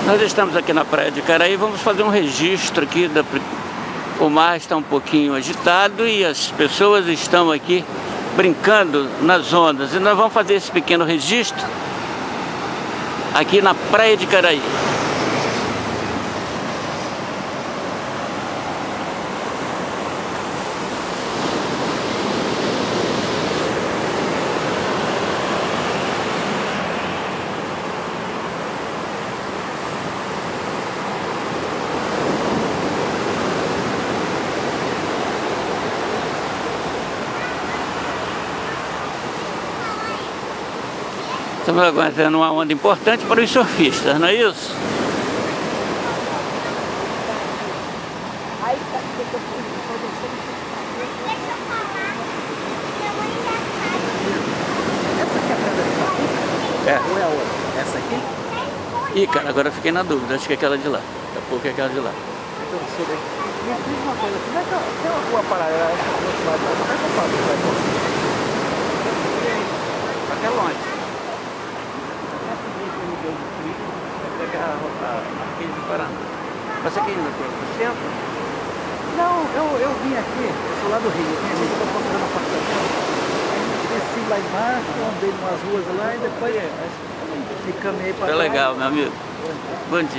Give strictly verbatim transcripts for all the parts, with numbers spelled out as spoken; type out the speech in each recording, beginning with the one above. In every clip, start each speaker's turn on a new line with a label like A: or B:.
A: Nós estamos aqui na praia de Icaraí, vamos fazer um registro aqui. Da... O mar está um pouquinho agitado e as pessoas estão aqui brincando nas ondas. E nós vamos fazer esse pequeno registro aqui na praia de Icaraí. Estamos aguentando uma onda importante para os surfistas, não é isso? É.
B: Ou é a outra? Essa aqui?
A: Ih, cara, agora eu fiquei na dúvida. Acho que é aquela de lá. Daqui a pouco é aquela de lá.
B: Então, sobre... Me diz uma coisa, como é que tem uma rua paralela essa do outro lado? Como é que eu faço pra ir?
A: Até longe.
B: Vai pegar a
A: Marquês do Paraná. Você aqui indo para o centro?
B: Não, eu, eu vim aqui, eu sou lá do Rio, eu vim aqui, estou procurando apartamento. Aí desci lá embaixo, andei umas ruas lá e depois me caminhei para
A: Tá
B: trás.
A: legal, meu amigo. Bom dia.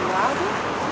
C: lado.